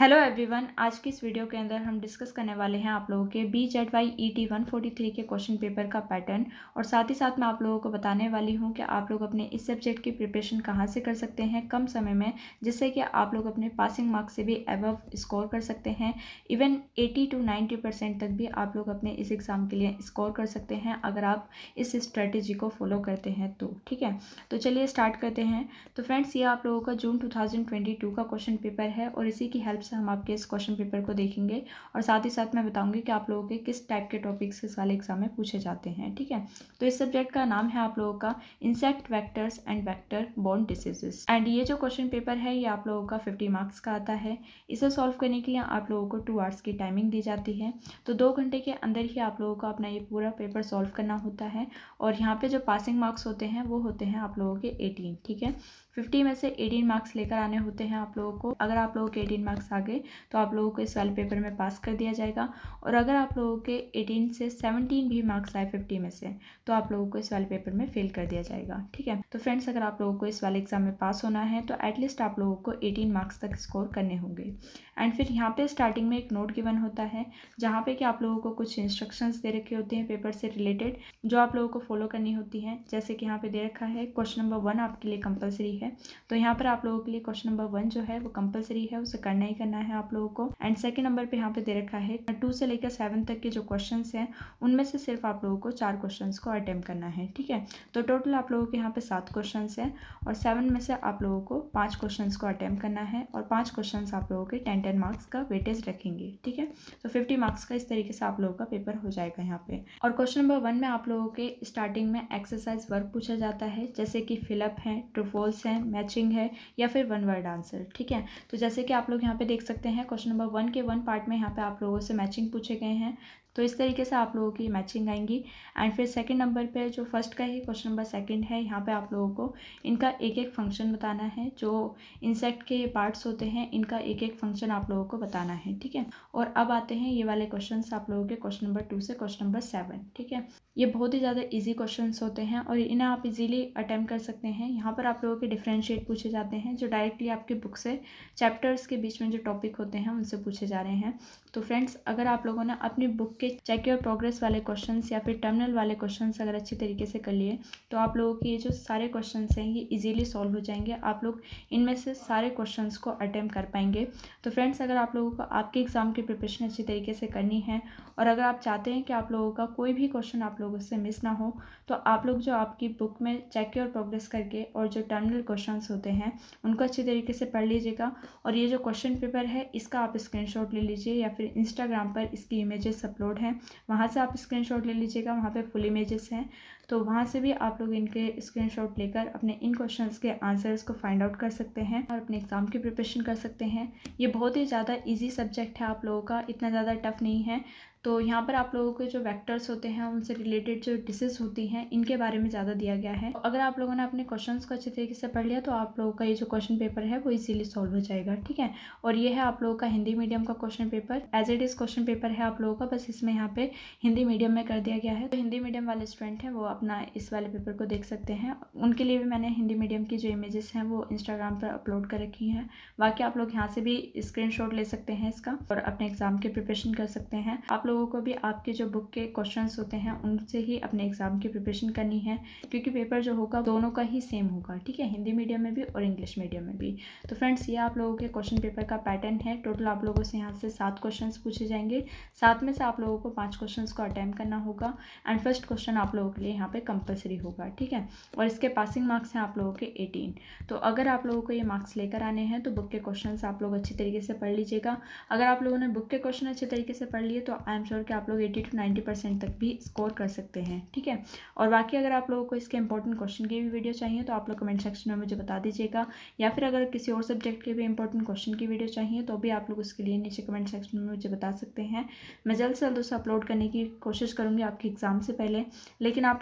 Hello everyone, आज की इस वीडियो के अंदर हम डिस्कस करने वाले हैं आप लोगों के BZY-ET 143 के क्वेश्चन पेपर का पैटर्न। और साथ ही साथ मैं आप लोगों को बताने वाली हूं कि आप लोग अपने इस सब्जेक्ट की प्रिपरेशन कहां से कर सकते हैं कम समय में, जिससे कि आप लोग अपने पासिंग मार्क्स से भी अबव स्कोर कर सकते हैं। इवन 80 to 90% तक भी आप लोग अपने इस एग्ज़ाम के लिए स्कोर कर सकते हैं अगर आप इस स्ट्रेटेजी को फॉलो करते हैं तो। ठीक है, तो चलिए स्टार्ट करते हैं। तो फ्रेंड्स, ये आप लोगों का जून 2022 का क्वेश्चन पेपर है और इसी की हेल्प से हम आपके इस क्वेश्चन पेपर को देखेंगे और साथ ही साथ मैं बताऊंगी कि आप लोगों के किस टाइप के टॉपिक्स इस वाले एग्जाम में पूछे जाते हैं। ठीक है, तो इस सब्जेक्ट का नाम है आप लोगों का insect vectors and vector borne diseases. And ये जो क्वेश्चन पेपर है ये आप लोगों का 50 मार्क्स का आता है। इसे सॉल्व करने के लिए आप लोगों को 2 आवर्स की टाइमिंग दी जाती है, तो 2 घंटे के अंदर ही आप लोगों को अपना ये पूरा पेपर सॉल्व करना होता है। और यहाँ पे जो पासिंग मार्क्स होते हैं वो होते हैं आप लोगों के 18। ठीक है, 50 में से 18 मार्क्स लेकर आने होते हैं आप लोगों को। अगर आप लोगों के 18 मार्क्स आ गए तो आप लोगों को इस वाले पेपर में पास कर दिया जाएगा। और अगर आप लोगों के 18 से 17 भी मार्क्स आए 50 में से, तो आप लोगों को इस वाले पेपर में फेल कर दिया जाएगा। ठीक है, तो फ्रेंड्स, अगर आप लोगों को इस वाले एग्जाम में पास होना है तो एटलीस्ट आप लोगों को 18 मार्क्स तक स्कोर करने होंगे। एंड फिर यहाँ पे स्टार्टिंग में एक नोट गिवन होता है जहाँ पे कि आप लोगों को कुछ इंस्ट्रक्शंस दे रखे होते हैं पेपर से रिलेटेड, जो आप लोगों को फॉलो करनी होती है। जैसे कि यहाँ पे दे रखा है क्वेश्चन नंबर 1 आपके लिए कंपलसरी है, तो यहाँ पर आप लोगों के लिए क्वेश्चन नंबर 1 जो है वो कंपलसरी है, उसे करना ही करना है आप लोगों को। एंड सेकंड नंबर पे यहाँ पे दे रखा है 2 से लेकर 7 तक के जो क्वेश्चंस हैं उनमें से सिर्फ आप लोगों को 4 क्वेश्चंस को अटेम्प्ट करना है। ठीक है, तो टोटल आप लोगों के यहाँ पे 7 क्वेश्चंस हैं और 7 में से आप लोगों को 5 क्वेश्चंस को अटेम्प्ट करना है और 5 क्वेश्चंस आप लोगों के 10 मार्क्स का वेटेज रखेंगे। ठीक है, तो 50 मार्क्स का इस तरीके से आप लोगों का पेपर हो जाएगा यहाँ पे। और क्वेश्चन नंबर 1 में आप लोगों के स्टार्टिंग में एक्सरसाइज वर्क पूछा जाता है, जैसे कि फिलअप है, ट्रू फॉल्स है, मैचिंग है या फिर वन वर्ड आंसर। ठीक है, तो जैसे कि आप लोग यहाँ पे देख सकते हैं क्वेश्चन नंबर 1 के 1 पार्ट में यहाँ पे आप लोगों से मैचिंग पूछे गए हैं, तो इस तरीके से आप लोगों की मैचिंग आएंगी। एंड फिर सेकंड नंबर पे जो फर्स्ट का ही क्वेश्चन नंबर 2 है, यहाँ पे आप लोगों को इनका एक एक फंक्शन बताना है। जो इंसेक्ट के पार्ट्स होते हैं इनका एक एक फंक्शन आप लोगों को बताना है। ठीक है, और अब आते हैं ये वाले क्वेश्चन आप लोगों के क्वेश्चन नंबर 2 से क्वेश्चन नंबर 7। ठीक है, ये बहुत ही ज़्यादा ईजी क्वेश्चन होते हैं और इन्हें आप इजीली अटेम्प्ट कर सकते हैं। यहाँ पर आप लोगों के डिफरेंशिएट पूछे जाते हैं जो डायरेक्टली आपकी बुक से चैप्टर्स के बीच में जो टॉपिक होते हैं उनसे पूछे जा रहे हैं। तो फ्रेंड्स, अगर आप लोगों ने अपनी बुक के चेक योर प्रोग्रेस वाले क्वेश्चंस या फिर टर्मिनल वाले क्वेश्चंस अगर अच्छी तरीके से कर लिए तो आप लोगों के ये जो सारे क्वेश्चंस हैं ये इजीली सॉल्व हो जाएंगे। आप लोग इनमें से सारे क्वेश्चंस को अटेम्प्ट कर पाएंगे। तो फ्रेंड्स, अगर आप लोगों को आपके एग्जाम की प्रिपरेशन अच्छी तरीके से करनी है और अगर आप चाहते हैं कि आप लोगों का कोई भी क्वेश्चन आप लोगों से मिस ना हो, तो आप लोग जो आपकी बुक में चेक योर प्रोग्रेस करके और जो टर्मिनल क्वेश्चंस होते हैं उनको अच्छी तरीके से पढ़ लीजिएगा। और ये जो क्वेश्चन पेपर है इसका आप स्क्रीनशॉट ले लीजिए या फिर इंस्टाग्राम पर इसकी इमेजेस अपलोड हैं, वहाँ से आप स्क्रीनशॉट ले लीजिएगा। वहाँ पे फुल इमेजेस हैं, तो वहाँ से भी आप लोग इनके स्क्रीनशॉट लेकर अपने इन क्वेश्चंस के आंसर्स को फाइंड आउट कर सकते हैं और अपने एग्जाम की प्रिपरेशन कर सकते हैं। ये बहुत ही ज़्यादा इजी सब्जेक्ट है आप लोगों का, इतना ज़्यादा टफ नहीं है। तो यहाँ पर आप लोगों के जो वेक्टर्स होते हैं उनसे रिलेटेड जो डिशेस होती हैं इनके बारे में ज़्यादा दिया गया है। अगर आप लोगों ने अपने क्वेश्चंस को अच्छे तरीके से पढ़ लिया तो आप लोगों का ये जो क्वेश्चन पेपर है वो इजीली सॉल्व हो जाएगा। ठीक है, और ये है आप लोगों का हिंदी मीडियम का question paper. As it is question paper है आप लोगों का, बस इसमें यहाँ पे हिंदी मीडियम में कर दिया गया है। तो हिंदी मीडियम वाले स्टूडेंट हैं वो अपना इस वाले पेपर को देख सकते हैं। उनके लिए भी मैंने हिंदी मीडियम की जो इमेजेस हैं वो इंस्टाग्राम पर अपलोड कर रखी हैं। बाकी आप लोग यहाँ से भी स्क्रीनशॉट ले सकते हैं इसका और अपने एग्जाम की प्रिपरेशन कर सकते हैं। आप लोगों को भी आपके जो बुक के क्वेश्चंस होते हैं उनसे ही अपने एग्जाम की प्रिपरेशन करनी है, क्योंकि पेपर जो होगा दोनों का ही सेम होगा। ठीक है, हिंदी मीडियम में भी और इंग्लिश मीडियम में भी। तो फ्रेंड्स, ये आप लोगों के क्वेश्चन पेपर का पैटर्न है। टोटल आप लोगों से यहाँ से 7 क्वेश्चंस पूछे जाएंगे, 7 में से आप लोगों को 5 क्वेश्चंस को अटेम्प्ट करना होगा एंड फर्स्ट क्वेश्चन आप लोगों के लिए यहाँ पे कंपलसरी होगा। ठीक है, और इसके पासिंग मार्क्स हैं आप लोगों के 18। तो अगर आप लोगों को ये मार्क्स लेकर आने हैं तो बुक के क्वेश्चन आप लोग अच्छी तरीके से पढ़ लीजिएगा। अगर आप लोगों ने बुक के क्वेश्चन अच्छे तरीके से पढ़ लिए तो आई एम श्योर कि आप लोग 80 to 90% तक भी स्कोर कर सकते हैं। ठीक है, और बाकी अगर आप लोगों को इसके इंपॉर्टेंट क्वेश्चन की भी वीडियो चाहिए तो आप लोग कमेंट सेक्शन में मुझे बता दीजिएगा, या फिर अगर किसी और सब्जेक्ट के भी इंपॉर्टेंट क्वेश्चन की वीडियो चाहिए तो भी आप लोग उसके लिए नीचे कमेंट सेक्शन में मुझे बता सकते हैं। मैं जल्द से जल्द उसे अपलोड करने की कोशिश करूँगी आपके एग्जाम से पहले। लेकिन आप लोग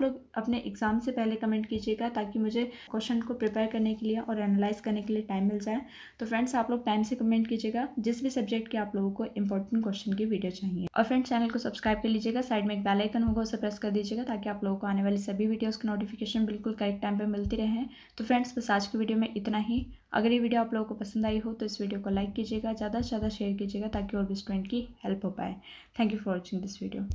लोग अपने एग्ज़ाम से पहले कमेंट कीजिएगा ताकि मुझे क्वेश्चन को प्रिपेयर करने के लिए और एनालाइज करने के लिए टाइम मिल जाए। तो फ्रेंड्स आप लोग टाइम से कमेंट कीजिएगा जिस भी सब्जेक्ट के आप लोगों को इंपॉर्टेंट क्वेश्चन की वीडियो चाहिए। और फ्रेंड्स चैनल को सब्सक्राइब कर लीजिएगा, साइड में एक बेल आइकन होगा उसे प्रेस कर दीजिएगा ताकि आप लोगों को आने वाली सभी वीडियोज़ की नोटिफिकेशन बिल्कुल करेक्ट टाइम पर मिलती रहे। तो फ्रेंड्स बस आज की वीडियो में इतना ही। अगर ये वीडियो आप लोगों को पसंद आई हो तो इस वीडियो को लाइक कीजिएगा, ज़्यादा से ज़्यादा शेयर कीजिएगा ताकि और भी स्टूडेंट की हेल्प हो पाए। Thank you for watching this video.